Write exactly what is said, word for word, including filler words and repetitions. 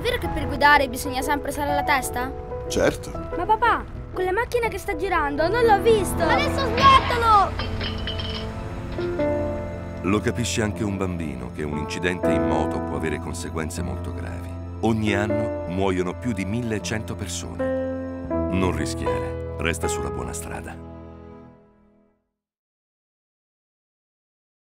vero che per guidare bisogna sempre usare la testa? Certo. Ma papà, quella macchina che sta girando, non l'ho visto! Adesso smettilo! Lo capisce anche un bambino che un incidente in moto può avere conseguenze molto gravi. Ogni anno muoiono più di millecento persone. Non rischiare, resta sulla buona strada.